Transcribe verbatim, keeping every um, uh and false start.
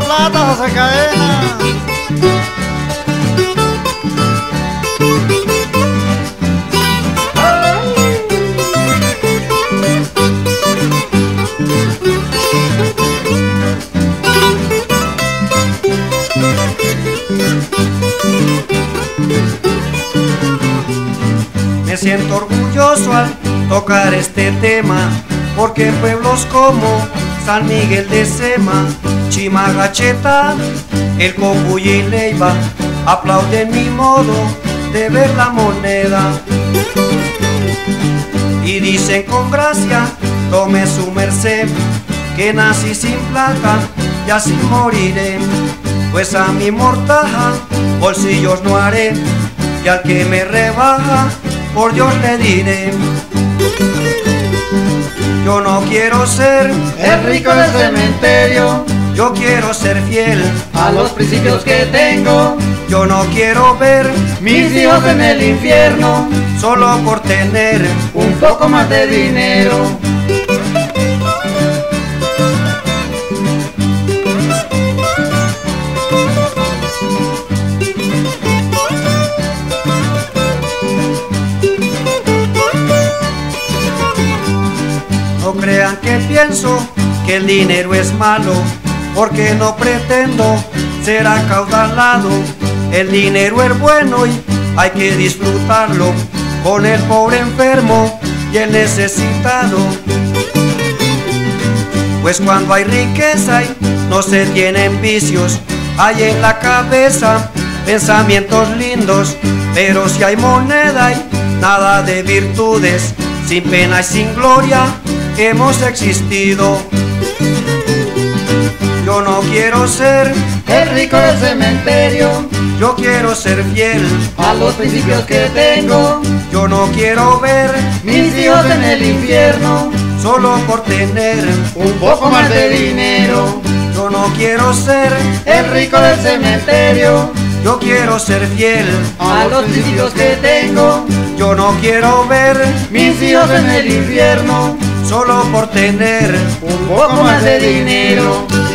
plata, José Cadena. Me siento orgulloso al tocar este tema, porque pueblos como San Miguel de Sema, Chimagacheta, El Cocuy y Leiva aplauden mi modo de ver la moneda y dicen con gracia, tome su merced, que nací sin plata y así moriré, pues a mi mortaja bolsillos no haré, y al que me rebaja por Dios le diré. Yo no quiero ser el rico del cementerio, yo quiero ser fiel a los principios que tengo. Yo no quiero ver mis hijos en el infierno, solo por tener un poco más de dinero. No crean que pienso que el dinero es malo, porque no pretendo ser acaudalado. El dinero es bueno y hay que disfrutarlo, con el pobre enfermo y el necesitado. Pues cuando hay riqueza y no se tienen vicios, hay en la cabeza pensamientos lindos, pero si hay moneda y nada de virtudes, sin pena y sin gloria hemos existido. Yo no quiero ser el rico del cementerio, yo quiero ser fiel a los principios que tengo. Yo no quiero ver mis hijos en el infierno, solo por tener un poco más de dinero. Yo no quiero ser el rico del cementerio, yo quiero ser fiel a los principios que tengo. Yo no quiero ver mis hijos en el infierno, solo por tener un poco más de dinero.